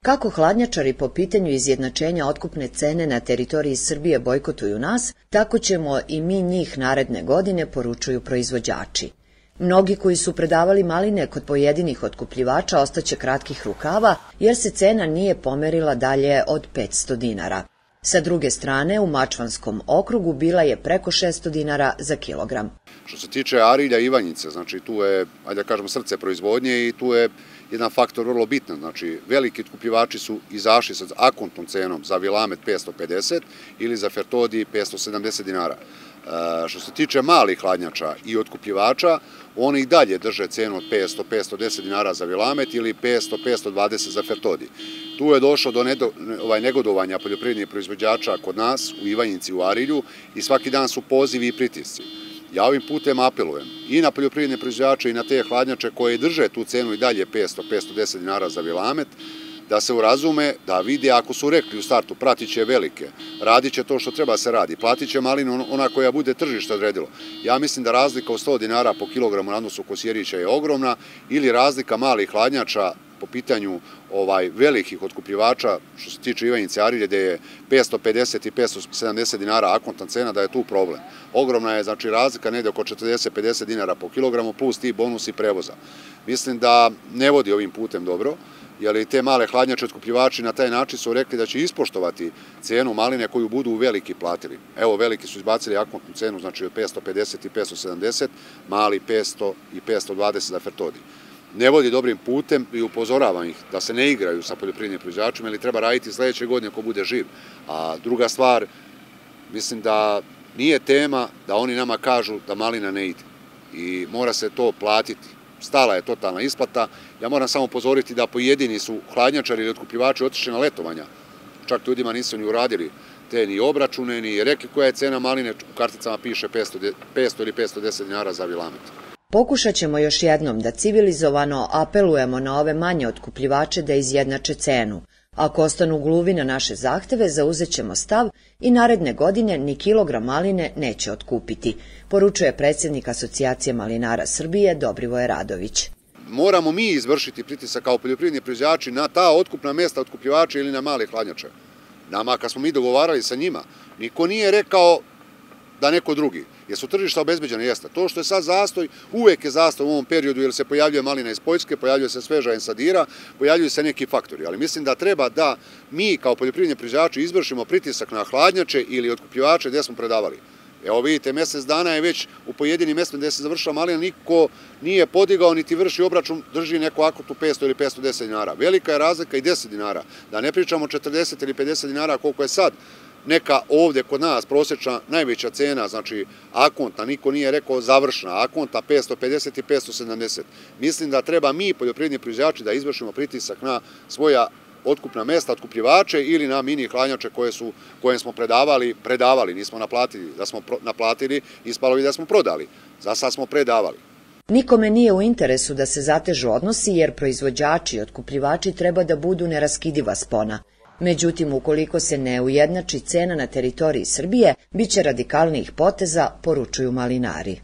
Kako hladnjačari po pitanju izjednačenja otkupne cene na teritoriji Srbije bojkotuju nas, tako ćemo i mi njih naredne godine, poručuju proizvođači. Mnogi koji su predavali maline kod pojedinih otkupljivača ostaće kratkih rukava jer se cena nije pomerila dalje od 500 dinara. Sa druge strane, u Mačvanskom okrugu bila je preko 600 dinara za kilogram. Što se tiče Arilja i Ivanjice, znači tu je, ajde da kažemo, srce proizvodnje i tu je jedan faktor vrlo bitan. Znači, veliki otkupljivači su izašli sa akontnom cenom za Vilamet 550 ili za Fertodi 570 dinara. Što se tiče malih hladnjača i otkupljivača, oni i dalje drže cenu od 500-510 dinara za Vilamet ili 500-520 za Fertodi. Tu je došlo do negodovanja poljoprivrednih proizvođača kod nas, u Ivanjici, u Arilju, i svaki dan su pozivi i pritisci. Ja ovim putem apelujem i na poljoprivredne proizvođače i na te hladnjače koje drže tu cenu i dalje 500-510 dinara za Vilamet, da se urazume, da vide, ako su rekli u startu, pratit će velike, radit će to što treba se radi, platit će malinu ona koja bude tržište odredilo. Ja mislim da razlika od 100 dinara po kilogramu na odnosu Kosjerića je ogromna, ili razlika malih hladnjača po pitanju velikih otkupljivača, što se tiče Ivanjice, Arilje, gde je 550 i 570 dinara akontna cena, da je tu problem. Ogromna je, znači, razlika negde oko 40-50 dinara po kilogramu, plus ti bonusi prevoza. Mislim da ne vodi ovim putem dobro, jer i te male hladnjače otkupljivači na taj način su rekli da će ispoštovati cenu maline koju budu veliki platili. Evo, veliki su izbacili akontnu cenu, znači od 550 i 570, mali 500 i 520 za Fertodi. Ne vodi dobrim putem i upozoravam ih da se ne igraju sa poljoprivrednim proizvođačima, ili treba raditi sledeće godine ako bude živ. A druga stvar, mislim da nije tema da oni nama kažu da malina ne ide i mora se to platiti. Stala je totalna isplata. Ja moram samo upozoriti da pojedini su hladnjačari ili otkupljivači otišli na letovanja. Čak ljudima nisu ni uradili te ni obračune, ni rekli koja je cena maline. U karticama piše 500 ili 510 dinara za Vilamet. Pokušat ćemo još jednom da civilizovano apelujemo na ove manje otkupljivače da izjednače cenu. Ako ostanu gluvi na naše zahteve, zauzet ćemo stav i naredne godine ni kilogram maline neće otkupiti, poručuje predsjednik Asocijacije malinara Srbije Dobrivoje Radović. Moramo mi izvršiti pritisak kao poljoprivredni proizvođači na ta otkupna mesta otkupljivača ili na male hladnjače. Nama, kad smo mi dogovarali sa njima, niko nije rekao da neko drugi, jer su tržišta obezbeđene, jeste. To što je sad zastoj, uvek je zastoj u ovom periodu, jer se pojavljuje malina iz Poljske, pojavljuje se sveža ensadira, pojavljuju se neki faktori, ali mislim da treba da mi kao poljoprivredni proizvođači izvršimo pritisak na hladnjače ili otkupljivače gde smo predavali. Evo vidite, mesec dana je već u pojedinim mestima gde se završila malina, niko nije podigao niti vrši obračun, drži neku akotu 500 ili 510 dinara. Velika je razlika i 10 dinara, da ne pričamo 40 ili 50 dinara koliko je sad neka ovdje kod nas prosječna najveća cena, znači akonta, niko nije rekao završna, akonta 550 i 570. Mislim da treba mi, poljoprivredni proizvođači, da izvršimo pritisak na svoja otkupna mesta, otkupljivače ili na mini hladnjače koje smo predavali, nismo naplatili. Da smo naplatili, ispalo bi da smo prodali. Za sad smo predavali. Nikome nije u interesu da se zatežu odnosi jer proizvođači i otkupljivači treba da budu neraskidiva spona. Međutim, ukoliko se ne ujednači cena na teritoriji Srbije, biće radikalnijih poteza, poručuju malinari.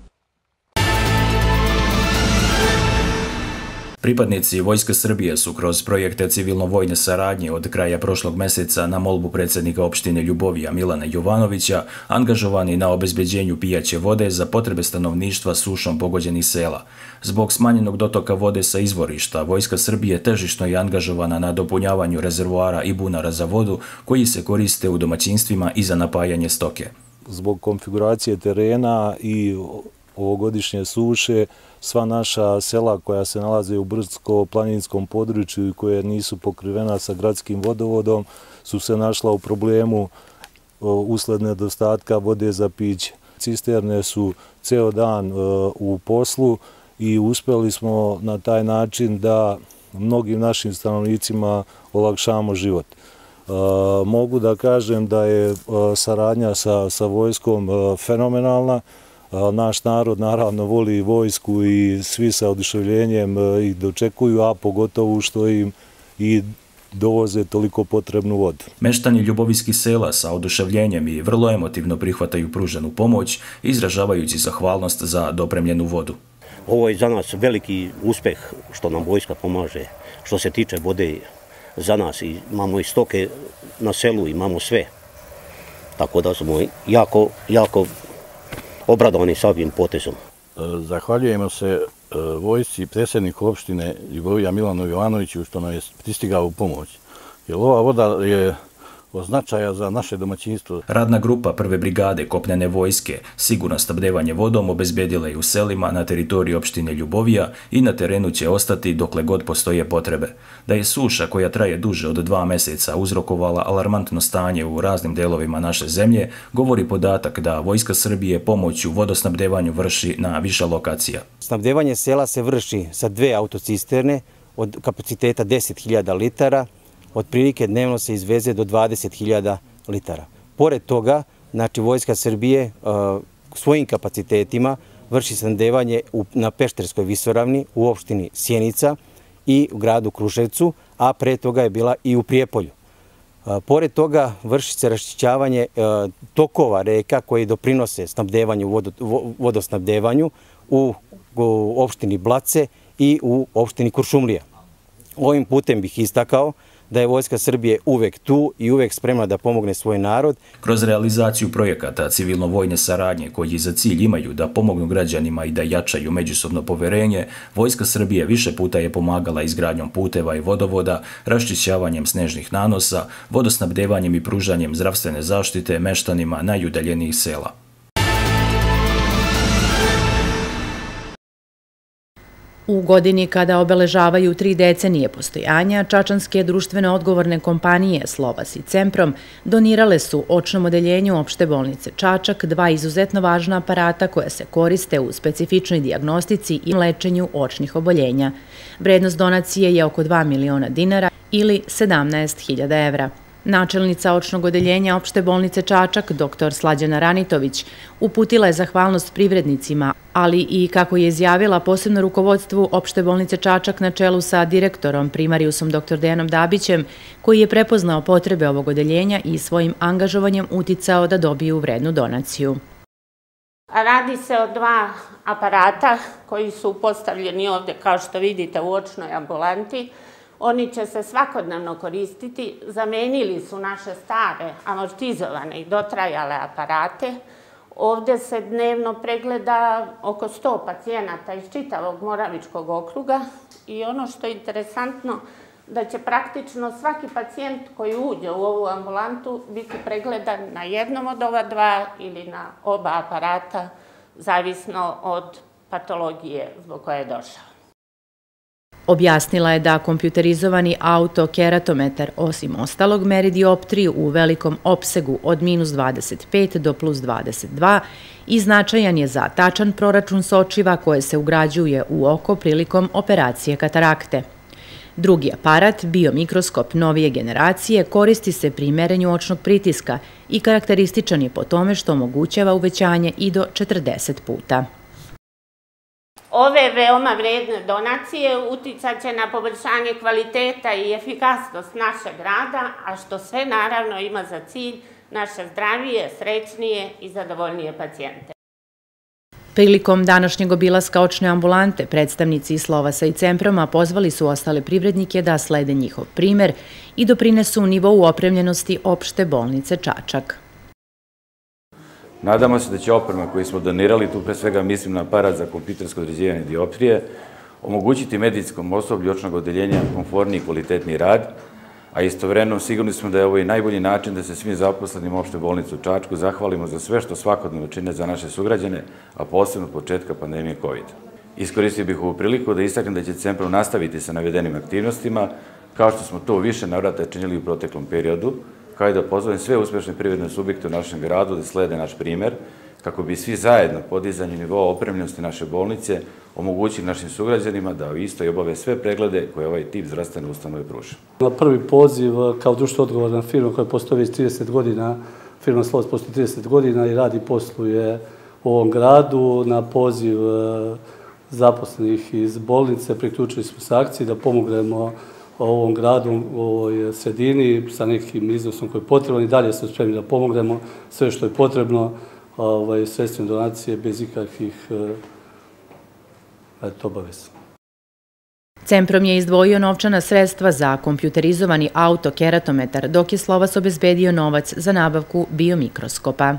Pripadnici Vojske Srbije su kroz projekte civilno-vojne saradnje od kraja prošlog meseca na molbu predsjednika opštine Ljubovija Milana Jovanovića angažovani na obezbeđenju pijaće vode za potrebe stanovništva sušom pogođenih sela. Zbog smanjenog dotoka vode sa izvorišta, Vojska Srbije težišno je angažovana na dopunjavanju rezervoara i bunara za vodu koji se koriste u domaćinstvima i za napajanje stoke. Zbog konfiguracije terena i ovogodišnje suše, sva naša sela koja se nalaze u brdsko-planinskom području i koje nisu pokrivena sa gradskim vodovodom su se našla u problemu usled nedostatka vode za piće. Cisterne su ceo dan u poslu i uspeli smo na taj način da mnogim našim stanovnicima olakšamo život. Mogu da kažem da je saradnja sa vojskom fenomenalna. Naš narod naravno voli vojsku i svi sa oduševljenjem ih dočekuju, a pogotovo što im i dovoze toliko potrebnu vodu. Meštani ljubovijskih sela sa oduševljenjem i vrlo emotivno prihvataju pruženu pomoć, izražavajući zahvalnost za dopremljenu vodu. Ovo je za nas veliki uspeh što nam vojska pomaže što se tiče vode za nas. Imamo i stoke na selu, imamo sve. Tako da smo jako obradovani sa ovim potezom. Zahvaljujemo se vojsci i predsjedniku opštine Ljubovija Milanu Jovanoviću što nam je pristigao u pomoć. Jer ova voda je od značaja za naše domaćinstvo. Radna grupa prve brigade kopnene vojske sigurno snabdevanje vodom obezbedila je u selima na teritoriji opštine Ljubovija i na terenu će ostati dokle god postoje potrebe. Da je suša koja traje duže od 2 meseca uzrokovala alarmantno stanje u raznim delovima naše zemlje, govori podatak da Vojska Srbije pomoć u vodosnabdevanju vrši na više lokacija. Snabdevanje sela se vrši sa 2 autocisterne od kapaciteta 10.000 litara. Otprilike dnevno se izveze do 20.000 litara. Pored toga, znači Vojska Srbije svojim kapacitetima vrši snabdevanje na Pešterskoj visoravni u opštini Sjenica i u gradu Kruševcu, a pre toga je bila i u Prijepolju. Pored toga vrši se raščišćavanje tokova reka koji doprinose vodosnabdevanju u opštini Blace i u opštini Kuršumlija. Ovim putem bih istakao da je Vojska Srbije uvek tu i uvek spremna da pomogne svoj narod. Kroz realizaciju projekata civilno-vojne saradnje koji za cilj imaju da pomognu građanima i da jačaju međusobno poverenje, Vojska Srbije više puta je pomagala izgradnjom puteva i vodovoda, raščišćavanjem snežnih nanosa, vodosnabdevanjem i pružanjem zdravstvene zaštite meštanima najudaljenijih sela. U godini kada obeležavaju 3 decenije postojanja, čačanske društveno odgovorne kompanije Slovas i Cemprom donirale su očnom odeljenju opšte bolnice Čačak 2 izuzetno važna aparata koja se koriste u specifičnoj dijagnostici i lečenju očnih oboljenja. Vrednost donacije je oko 2 miliona dinara ili 17.000 evra. Načelnica očnog odeljenja opšte bolnice Čačak, dr. Slađana Ranitović, uputila je zahvalnost privrednicima, ali i, kako je izjavila, posebno rukovodstvu opšte bolnice Čačak na čelu sa direktorom primarijusom dr. Dejanom Dabićem, koji je prepoznao potrebe ovog odeljenja i svojim angažovanjem uticao da dobiju vrednu donaciju. Radi se o 2 aparata koji su postavljeni ovde, kao što vidite, u očnoj ambulanti. Oni će se svakodnevno koristiti, zamenili su naše stare, amortizovane i dotrajale aparate. Ovde se dnevno pregleda oko 100 pacijenata iz čitavog Moravičkog okruga i ono što je interesantno, da će praktično svaki pacijent koji uđe u ovu ambulantu biti pregledan na jednom od ova 2 ili na oba aparata, zavisno od patologije zbog koje je došao. Objasnila je da kompjuterizovani autokeratometar, osim ostalog, meri dioptriju u velikom opsegu od -25 do +22 i značajan je za tačan proračun sočiva koje se ugrađuje u oko prilikom operacije katarakte. Drugi aparat, biomikroskop novije generacije, koristi se pri merenju očnog pritiska i karakterističan je po tome što omogućava uvećanje i do 40 puta. Ove veoma vredne donacije uticat će na poboljšanje kvaliteta i efikasnost našeg rada, a što sve naravno ima za cilj naše zdravije, srećnije i zadovoljnije pacijente. Prilikom današnjeg obilaska očne ambulante, predstavnici Slovasa i Cemproma pozvali su ostale privrednike da slede njihov primer i doprinesu nivou opremljenosti opšte bolnice Čačak. Nadamo se da će oprema koju smo donirali, tu pre svega mislim na aparat za kompjutersko određivanje dioptrije, omogućiti medicinskom osoblju očnog odeljenja komforniji i kvalitetniji rad, a istovremeno sigurni smo da je ovo i najbolji način da se svim zaposlenim opšte bolnice u Čačku zahvalimo za sve što svakodnevno čine za naše sugrađane, a posebno od početka pandemije COVID. Iskoristio bih ovu priliku da istaknem da će Cemprom nastaviti sa navedenim aktivnostima, kao što smo to više navrata činili u proteklom periodu, kao i da pozovem sve uspešne privredne subjekte u našem gradu da slede naš primer, kako bi svi zajedno podizanjem nivoa opremljenosti naše bolnice omogućili našim sugrađanima da isto i obave sve preglede koje ovaj tip zdravstvene ustanove pruža. Na prvi poziv kao društvo odgovorna firma koja postoji već 30 godina, firma Slovas postoji 30 godina i radi i posluje u ovom gradu. Na poziv zaposlenih iz bolnice priključili smo se akciji da pomognemo ovom gradu, u ovoj sredini sa nekim iznosom koji je potreban i dalje smo spremni da pomognemo sve što je potrebno, sredstvene donacije bez ikakvih obaveza. Cemprom je izdvojio novčana sredstva za kompjuterizovani autokeratometar, dok je Slovas obezbedio novac za nabavku biomikroskopa.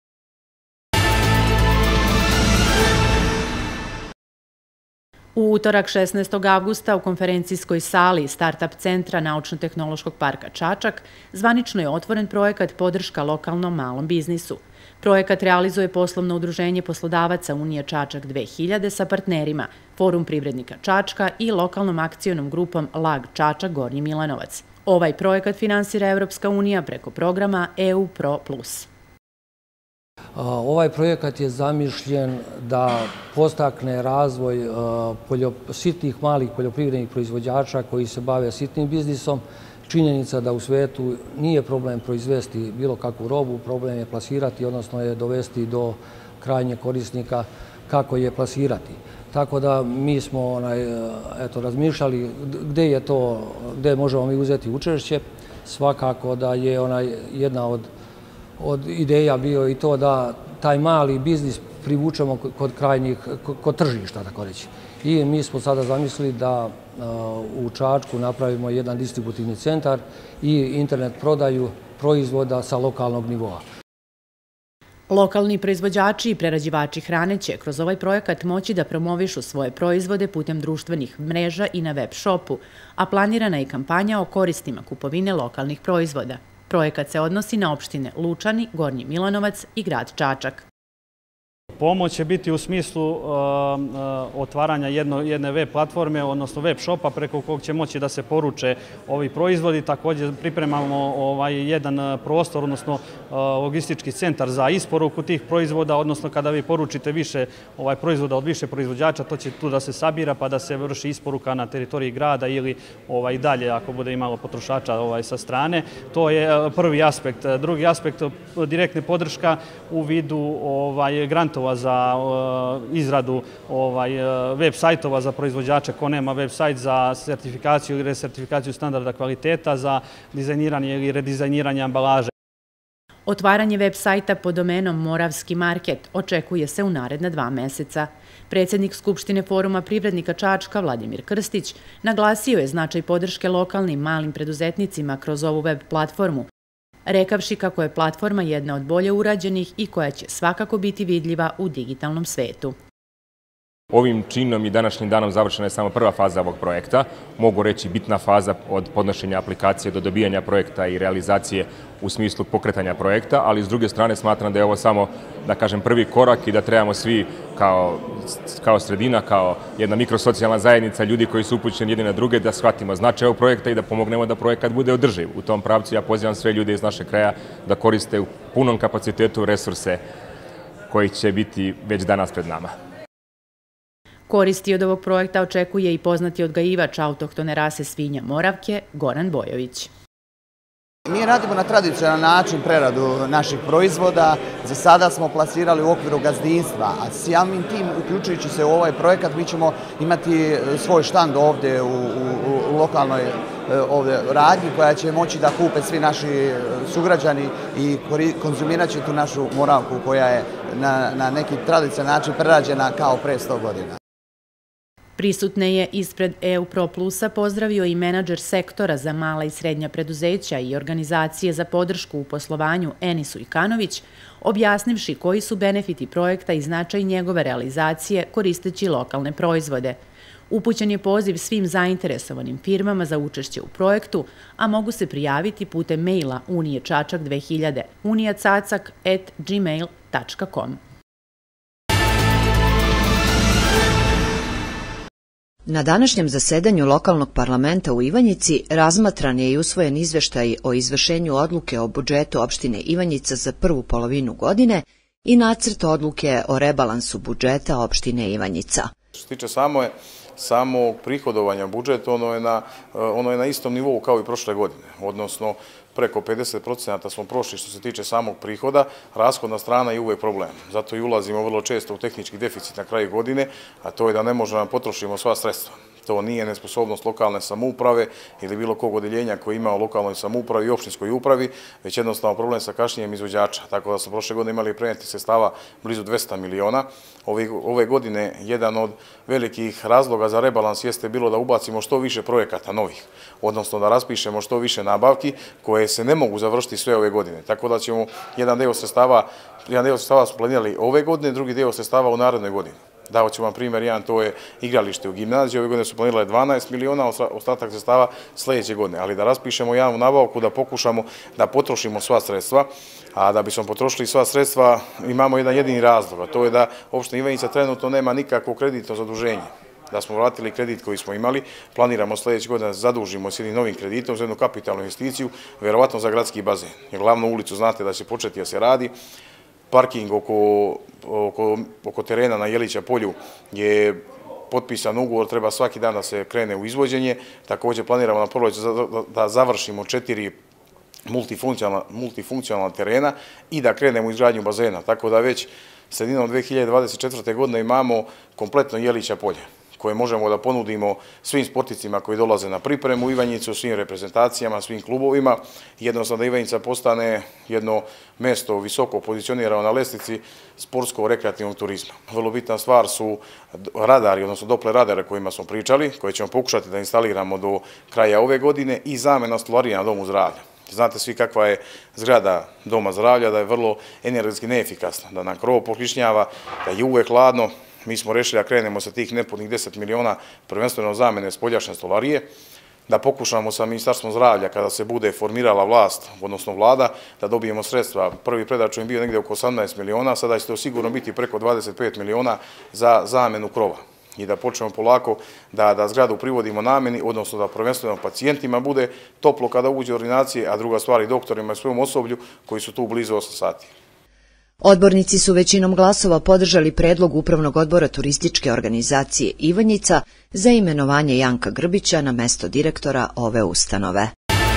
U utorak 16. avgusta u konferencijskoj sali Startup centra Naučno-tehnološkog parka Čačak zvanično je otvoren projekat Podrška lokalnom malom biznisu. Projekat realizuje poslovno udruženje poslodavaca Unija Čačak 2000 sa partnerima Forum privrednika Čačka i lokalnom akcionom grupom LAG Čačak Gornji Milanovac. Ovaj projekat finansira Evropska unija preko programa EU Pro Plus. Ovaj projekat je zamišljen da podstakne razvoj sitnih malih poljoprivrednih proizvođača koji se bave sitnim biznisom. Činjenica da u svetu nije problem proizvesti bilo kakvu robu, problem je plasirati, odnosno je dovesti do krajnjeg korisnika kako je plasirati. Tako da mi smo razmišljali gde možemo mi uzeti učešće. Svakako da je jedna od ideja bio i to da taj mali biznis privučemo kod tržišta, tako reći. I mi smo sada zamislili da u Čačku napravimo jedan distributivni centar i internet prodaju proizvoda sa lokalnog nivoa. Lokalni proizvođači i prerađivači hrane će kroz ovaj projekat moći da promovišu svoje proizvode putem društvenih mreža i na web shopu, a planirana je i kampanja o koristima kupovine lokalnih proizvoda. Projekat se odnosi na opštine Lučani, Gornji Milanovac i grad Čačak. Pomoć će biti u smislu otvaranja jedne web platforme, odnosno web shopa preko kog će moći da se poruče ovi proizvodi. Također pripremamo jedan prostor, odnosno logistički centar za isporuku tih proizvoda, odnosno kada vi poručite više proizvoda od više proizvođača, to će tu da se sabira pa da se vrši isporuka na teritoriji grada ili dalje ako bude imalo potrošača sa strane. To je prvi aspekt. Drugi aspekt, direktna podrška u vidu grantova za izradu web sajtova za proizvođače ko nema web sajt, za sertifikaciju i resertifikaciju standarda kvaliteta, za dizajniranje ili redizajniranje ambalaže. Otvaranje web sajta pod domenom Moravski market očekuje se u naredna 2 meseca. Predsjednik Skupštine Foruma privrednika Čačka Vladimir Krstić naglasio je značaj podrške lokalnim malim preduzetnicima kroz ovu web platformu, rekavši kako je platforma jedna od bolje urađenih i koja će svakako biti vidljiva u digitalnom svetu. Ovim činom i današnjim danom završena je samo prva faza ovog projekta. Mogu reći bitna faza od podnošenja aplikacije do dobijanja projekta i realizacije u smislu pokretanja projekta, ali s druge strane smatram da je ovo samo, da kažem, prvi korak i da trebamo svi kao sredina, kao jedna mikrosocijalna zajednica, ljudi koji su upućeni jedni na druge, da shvatimo značaj ovog projekta i da pomognemo da projekat bude održiv. U tom pravcu ja pozivam sve ljude iz našeg kraja da koriste u punom kapacitetu resurse koji će biti već danas pred nama. Koristi od ovog projekta očekuje i poznati odgajivač autohtone rase svinja Moravke, Goran Bojović. Mi radimo na tradicionalan način preradu naših proizvoda. Za sada smo plasirali u okviru gazdinstva, a samim tim, uključujući se u ovaj projekat, mi ćemo imati svoj štand ovdje u lokalnoj radnji koja će moći da kupe svi naši sugrađani i konzumirat će tu našu Moravku koja je na neki tradicionalan način prerađena kao pre 100 godina. Prisutne je ispred EU Pro Plusa pozdravio i menadžer sektora za mala i srednja preduzeća i organizacije za podršku u poslovanju Enis Ujkanović, objasnivši koji su benefiti projekta i značaj njegove realizacije koristeći lokalne proizvode. Upućen je poziv svim zainteresovanim firmama za učešće u projektu, a mogu se prijaviti putem maila Unije Čačak 2000 unijacacak@gmail.com. Na današnjem zasedanju lokalnog parlamenta u Ivanjici razmatran je i usvojen izveštaj o izvršenju odluke o budžetu opštine Ivanjica za prvu polovinu godine i nacrt odluke o rebalansu budžeta opštine Ivanjica. Što se tiče samog prihodovanja budžeta, ono je na istom nivou kao i prošle godine, odnosno preko 50% smo prošli što se tiče samog prihoda, rashodna strana je uvek problem. Zato i ulazimo vrlo često u tehnički deficit na kraju godine, a to je da ne možemo da potrošimo sva sredstva. To nije nesposobnost lokalne samouprave ili bilo kog odeljenja koji ima u lokalnoj samoupravi i opštinskoj upravi, već jednostavno problem sa kašnjenjem izvođača. Tako da smo prošle godine imali prenetih sredstava blizu 200 miliona. Ove godine jedan od velikih razloga za rebalans jeste bilo da ubacimo što više projekata novih, odnosno da raspišemo što više nabavki koje se ne mogu završiti sve ove godine. Tako da ćemo jedan deo sredstava smo planirali ove godine, drugi deo sredstava u narednoj godini. Dao ću vam primjer, jedan to je igralište u gimnaziji, ove godine su planirale 12 miliona, ostatak sredstava sljedeće godine, ali da raspišemo javnu nabavku, da pokušamo da potrošimo sva sredstva, a da bismo potrošili sva sredstva imamo jedan jedini razlog, a to je da opština Ivanjica trenutno nema nikakvo kreditno zaduženje. Da smo vratili kredit koji smo imali, planiramo sljedeće godine da se zadužimo s jednim novim kreditom za jednu kapitalnu investiciju, verovatno za gradski bazen. Jer glavnu ulicu znate da će početi da se radi, parking oko terena na Jelića polju je potpisan ugovor, treba svaki dan da se krene u izvođenje. Također planiramo na proleće da završimo 4 multifunkcionalna terena i da krenemo u izgradnju bazena. Tako da već sredinom 2024. godine imamo kompletno Jelića polje, koje možemo da ponudimo svim sportistima koji dolaze na pripremu u Ivanjicu, svim reprezentacijama, svim klubovima. Jednostavno da Ivanjica postane jedno mesto visoko pozicionirano na lestvici sportsko-rekreativnog turizma. Vrlo bitna stvar su radari, odnosno dople radare kojima smo pričali, koje ćemo pokušati da instaliramo do kraja ove godine i zamena stolarija na Domu zdravlja. Znate svi kakva je zgrada Doma zdravlja, da je vrlo energetski neefikasna, da nam krov pokrišnjava, da je uvek hladno. Mi smo rešili da krenemo sa tih nepunih 10 miliona prvenstveno zamene spoljašnje stolarije, da pokušamo sa Ministarstvom zdravlja kada se bude formirala vlast, odnosno vlada, da dobijemo sredstva. Prvi predačun je bio negdje oko 18 miliona, sada će to sigurno biti preko 25 miliona za zamenu krova. I da počnemo polako da zgradu privodimo nameni, odnosno da prvenstveno pacijentima bude toplo kada uđe ordinacije, a druga stvar i doktorima i svojom osoblju koji su tu blizu 8 sati. Odbornici su većinom glasova podržali predlog Upravnog odbora turističke organizacije Ivanjica za imenovanje Janka Grbića na mesto direktora ove ustanove.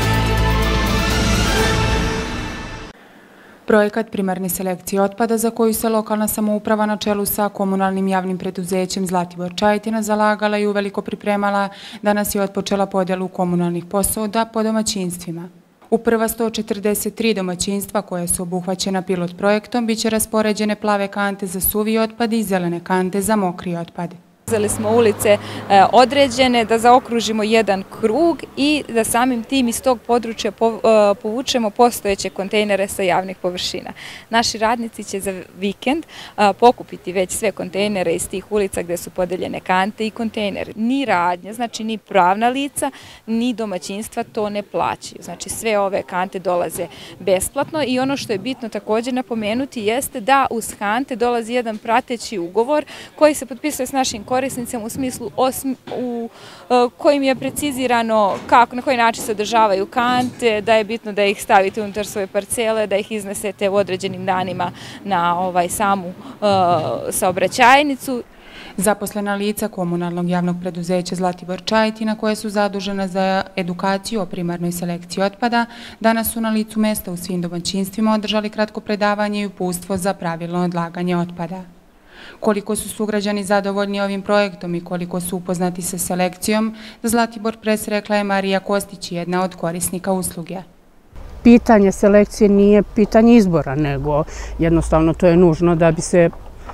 Projekat primarne selekcije otpada za koju se lokalna samouprava na čelu sa komunalnim javnim preduzećem Zlatibor Čajetina zalagala i uveliko pripremala, danas je otpočela podjelu komunalnih posuda po domaćinstvima. U prva 143 domaćinstva koje su obuhvaćena pilot projektom biće raspoređene plave kante za suvi otpad i zelene kante za mokri otpad. Uzeli smo ulice određene da zaokružimo jedan krug i da samim tim iz tog područja povučemo postojeće kontejnere sa javnih površina. Naši radnici će za vikend pokupiti već sve kontejnere iz tih ulica gde su podeljene kante i kontejneri. Ni radnja, znači ni pravna lica, ni domaćinstva to ne plaćaju. Znači sve ove kante dolaze besplatno i ono što je bitno također napomenuti jeste da uz kante dolazi jedan prateći ugovor koji se potpisuje s našim korisnicima u smislu u kojim je precizirano na koji način se održavaju kante, da je bitno da ih stavite unutar svoje parcele, da ih iznesete u određenim danima na samu saobraćajnicu. Zaposlena lica komunalnog javnog preduzeća Zlatibor Čajetina, koje su zadužena za edukaciju o primarnoj selekciji otpada, danas su na licu mesta u svim domaćinstvima održali kratko predavanje i uputstvo za pravilno odlaganje otpada. Koliko su sugrađani zadovoljni ovim projektom i koliko su upoznati sa selekcijom, za Zlatibor Pres rekla je Marija Kostić, jedna od korisnika usluge. Pitanje selekcije nije pitanje izbora, nego jednostavno to je nužno da bi se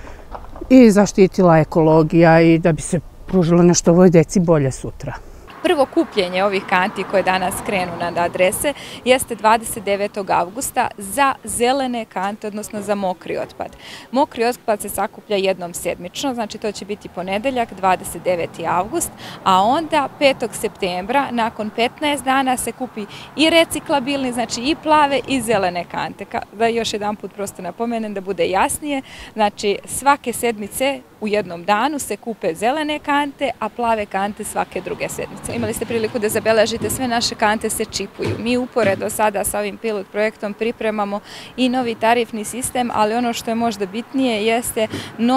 i zaštitila ekologija i da bi se pružilo nešto ovoj deci bolje sutra. Prvo kupljenje ovih kanti koje danas krenu na adrese jeste 29. avgusta za zelene kante, odnosno za mokri otpad. Mokri otpad se sakuplja jednom sedmično, znači to će biti ponedeljak, 29. avgust, a onda 5. septembra, nakon 15 dana, se kupi i reciklabilni, znači i plave i zelene kante. Da još jedan put prosto napomenem da bude jasnije, znači svake sedmice u jednom danu se kupe zelene kante, a plave kante svake druge sedmice. Imali ste priliku da zabeležite, sve naše kante se čipuju. Mi uporedo sada sa ovim pilot projektom i novi tarifni sistem, ali ono što je možda bitnije jeste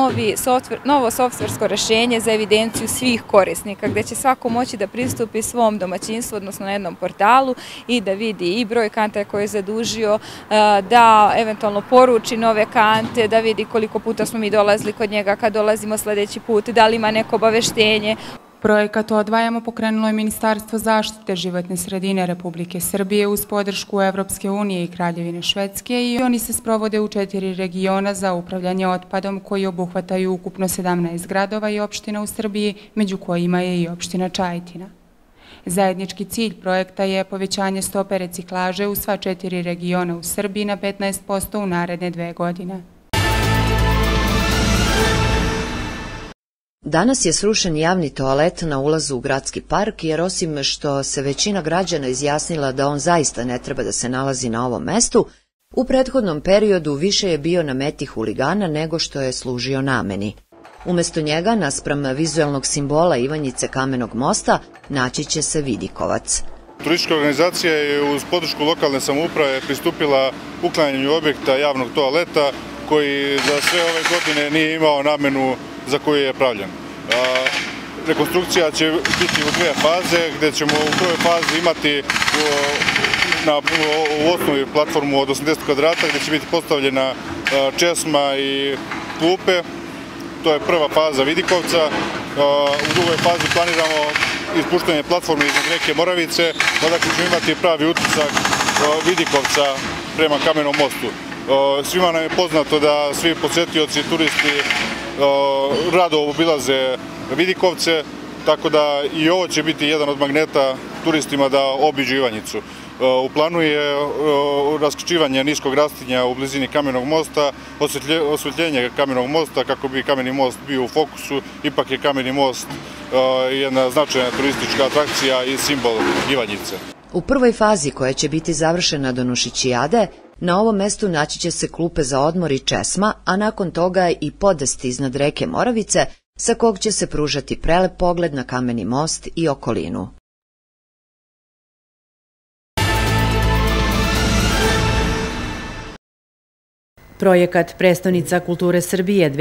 novo softversko rešenje za evidenciju svih korisnika, gde će svako moći da pristupi svom domaćinstvu, odnosno na jednom portalu i da vidi i broj kanta koje je zadužio, da eventualno poruči nove kante, da vidi koliko puta smo mi dolazili kod njega, kad dolazimo sljedeći put, da li ima neko obaveštenje. Projekat Odvajamo pokrenulo je Ministarstvo zaštite životne sredine Republike Srbije uz podršku Evropske unije i Kraljevine Švedske i oni se sprovode u 4 regiona za upravljanje otpadom koji obuhvataju ukupno 17 gradova i opština u Srbiji, među kojima je i opština Čajetina. Zajednički cilj projekta je povećanje stope reciklaže u sva 4 regiona u Srbiji na 15% u naredne 2 godine. Danas je srušen javni toalet na ulazu u gradski park, jer osim što se većina građana izjasnila da on zaista ne treba da se nalazi na ovom mestu, u prethodnom periodu više je bio na meti huligana nego što je služio nameni. Umesto njega, naspram vizuelnog simbola Ivanjice Kamenog mosta, naći će se vidikovac. Turistička organizacija je uz podršku lokalne samouprave pristupila uklanjanju objekta javnog toaleta koji za sve ove godine nije imao namenu za koju je pravljen. Rekonstrukcija će biti u 2 faze, gde ćemo u prvoj fazi imati u osnovi platformu od 80 kvadrata gde će biti postavljena česma i klupe. To je prva faza Vidikovca. U drugoj fazi planiramo ispuštanje platforme iznad reke Moravice, odakle ćemo imati pravi utisak Vidikovca prema Kamenom mostu. Svima nam je poznato da svi posetioci i turisti rado obilaze Vidikovce, tako da i ovo će biti jedan od magneta turistima da obiđu Ivanjicu. U planu je raskočivanje niskog rastinja u blizini Kamenog mosta, osvetljenje Kamenog mosta kako bi Kameni most bio u fokusu. Ipak je Kameni most jedna značajna turistička atrakcija i simbol Ivanjice. U prvoj fazi, koja će biti završena do Nušićijade, na ovom mestu naći će se klupe za odmor i česma, a nakon toga i podest iznad reke Moravice, sa kog će se pružati prelep pogled na Kameni most i okolinu. Projekat Prestonica kulture Srbije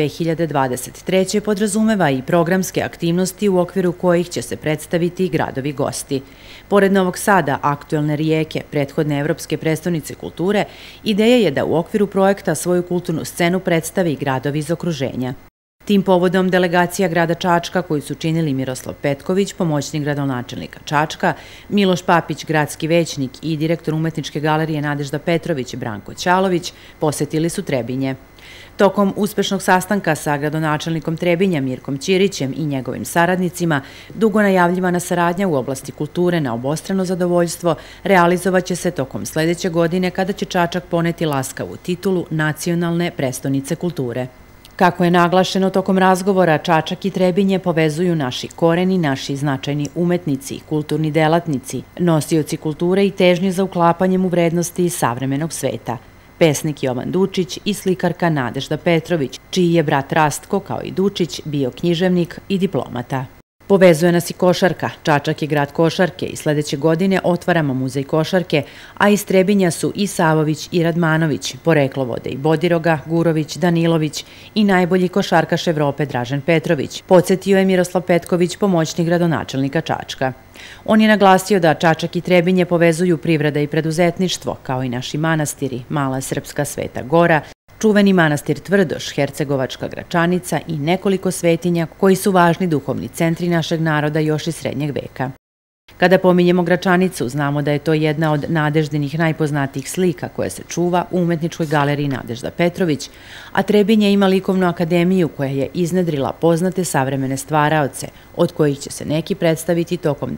2023. podrazumeva i programske aktivnosti u okviru kojih će se predstaviti i gradovi gosti. Pored Novog Sada, aktuelne Rijeke, prethodne Evropske prestonice kulture, ideja je da u okviru projekta svoju kulturnu scenu predstavi i gradovi iz okruženja. Tim povodom delegacija grada Čačka, koju su činili Miroslav Petković, pomoćnik gradonačelnika Čačka, Miloš Papić, gradski većnik i direktor Umetničke galerije Nadežda Petrović i Branko Ćalović, posetili su Trebinje. Tokom uspešnog sastanka sa gradonačelnikom Trebinja Mirkom Ćirićem i njegovim saradnicima, dugo najavljivana saradnja u oblasti kulture na obostrano zadovoljstvo realizovaće se tokom sledeće godine kada će Čačak poneti laskavu titulu Nacionalne prestonice kulture. Kako je naglašeno tokom razgovora, Čačak i Trebinje povezuju naši koreni, naši značajni umetnici, kulturni delatnici, nosioci kulture i težnje za uklapanjem u vrednosti iz savremenog sveta. Pesnik Jovan Dučić i slikarka Nadežda Petrović, čiji je brat Rastko, kao i Dučić, bio književnik i diplomata. Povezuje nas i košarka. Čačak je grad košarke i sledeće godine otvaramo muzej košarke, a iz Trebinja su i Savović i Radmanović, poreklo vode i Bodiroga, Gurović, Danilović i najbolji košarkaš Evrope Dražen Petrović, podsjetio je Miroslav Petković, pomoćnik gradonačelnika Čačka. On je naglasio da Čačak i Trebinje povezuju privreda i preduzetništvo, kao i naši manastiri, Mala Srpska Sveta Gora, čuveni manastir Tvrdoš, Hercegovačka Gračanica i nekoliko svetinja koji su važni duhovni centri našeg naroda još iz srednjeg veka. Kada pominjemo Gračanicu, znamo da je to jedna od Nadeždinih najpoznatijih slika koja se čuva u Umetničkoj galeriji Nadežda Petrović, a Trebinje ima likovnu akademiju koja je iznedrila poznate savremene stvaraoce, od kojih će se neki predstaviti tokom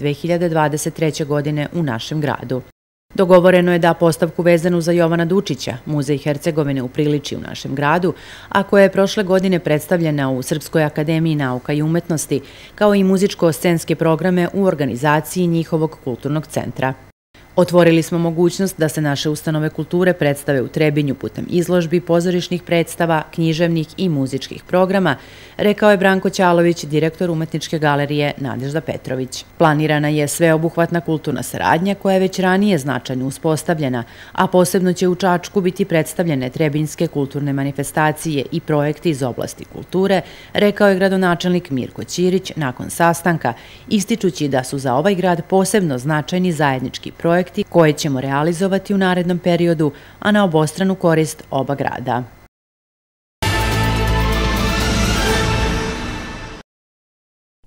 2023. godine u našem gradu. Dogovoreno je da postavku vezanu za Jovana Dučića, Muzej Hercegovine upriliči u našem gradu, a koja je prošle godine predstavljena u Srpskoj akademiji nauka i umetnosti, kao i muzičko-scenske programe u organizaciji njihovog kulturnog centra. Otvorili smo mogućnost da se naše ustanove kulture predstave u Trebinju putem izložbi, pozorišnih predstava, književnih i muzičkih programa, rekao je Branko Ćalović, direktor Umetničke galerije Nadežda Petrović. Planirana je sveobuhvatna kulturna saradnja koja je već ranije značajno uspostavljena, a posebno će u Čačku biti predstavljene trebinjske kulturne manifestacije i projekti iz oblasti kulture, rekao je gradonačelnik Mirko Ćirić nakon sastanka, ističući da su za ovaj grad posebno značajni zajednički projekti koje ćemo realizovati u narednom periodu, a na obostranu korist oba grada.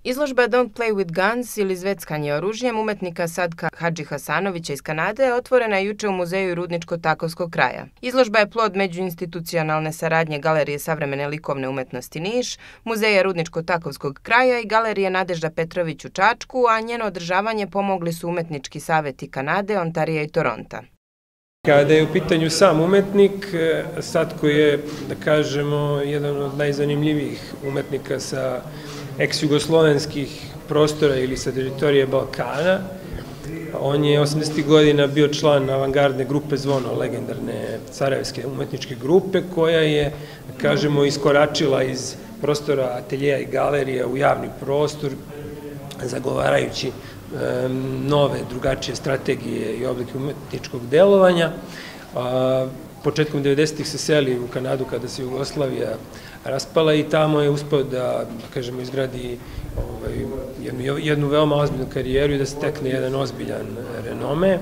Izložba Don't Play with Guns ili Zveckanje oružjem umetnika Sadka Hadži Hasanovića iz Kanade otvorena je juče u Muzeju Rudničko-Takovskog kraja. Izložba je plod međuinstitucionalne saradnje Galerije savremene likovne umetnosti Niš, Muzeja Rudničko-Takovskog kraja i Galerije Nadežda Petrović u Čačku, a njeno održavanje pomogli su umetnički saveti Kanade, Ontarija i Toronta. Kada je u pitanju sam umetnik, Sadko je, da kažemo, jedan od najzanimljivijih umetnika sa ex-jugoslovenskih prostora ili sa teritorije Balkana. On je 80. godina bio član avangardne grupe Zvono, legendarne sarajevske umetničke grupe, koja je, da kažemo, iskoračila iz prostora ateljeja i galerija u javni prostor, zagovarajući nove, drugačije strategije i oblike umetničkog delovanja. Početkom 90-ih se seli u Kanadu kada se Jugoslavija raspala i tamo je uspeo da kažemo, izgradi jednu veoma ozbiljnu karijeru i da se tekne jedan ozbiljan renome.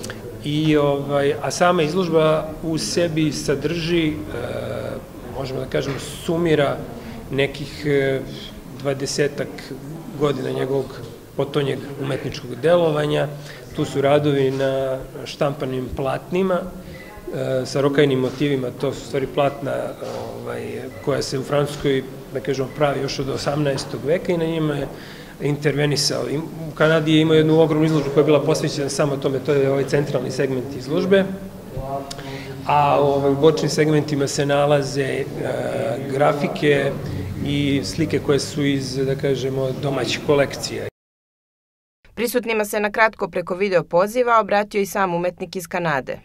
A sama izložba u sebi sadrži, možemo da kažemo, sumira nekih 20-ak godina njegovog potonjeg umetničkog delovanja. Tu su radovi na štampanim platnima sa rokajnim motivima, to su stvari platna koja se u Francuskoj, da kažemo, pravi još od 18. veka i na njima je intervenisao. U Kanadi je imao jednu ogromnu izložbu koja je bila posvećena samo tome, to je ovaj centralni segment izložbe, a u bočnim segmentima se nalaze grafike i slike koje su iz, da kažemo, domaćih kolekcija. Prisutnima se na kratko preko video poziva obratio i sam umetnik iz Kanade.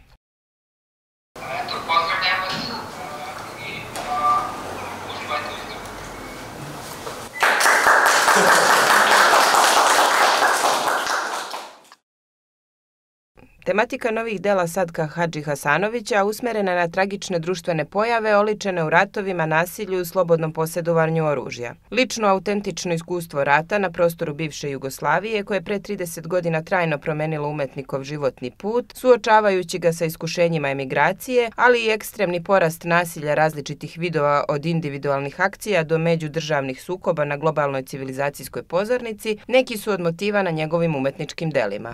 Tematika novih dela Sadka Hadži Hasanovića usmerena na tragične društvene pojave oličene u ratovima, nasilju i slobodnom posjedovanju oružja. Lično autentično iskustvo rata na prostoru bivše Jugoslavije, koje je pre 30 godina trajno promenilo umetnikov životni put, suočavajući ga sa iskušenjima emigracije, ali i ekstremni porast nasilja različitih vidova od individualnih akcija do međudržavnih sukoba na globalnoj civilizacijskoj pozornici, neki su od motiva na njegovim umetničkim delima.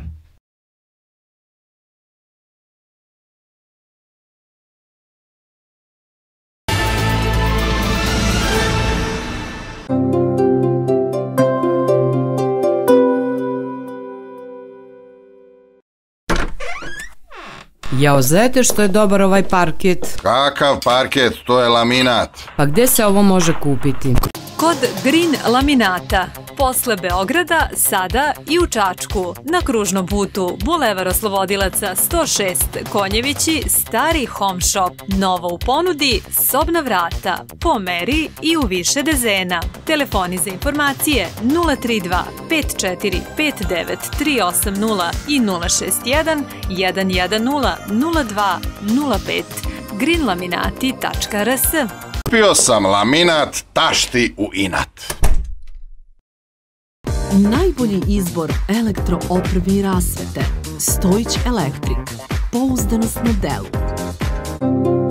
Jao, znate što je dobar ovaj parket? Kakav parket? To je laminat. Pa gde se ovo može kupiti? Kod Green Laminata. Posle Beograda, sada i u Čačku. Na kružnom putu Bulevar Oslobodilaca 106 Konjevići, Stari Home Shop. Novo u ponudi, sobna vrata, po meri i u više dezena. Telefoni za informacije 032 54 59 380 i 061 110 02 05. greenlaminati.rs. Kupio sam laminat, tašti u inat. Najbolji izbor elektroopreme i rasvete. Stojić Elektrik. Pouzdanost na delu.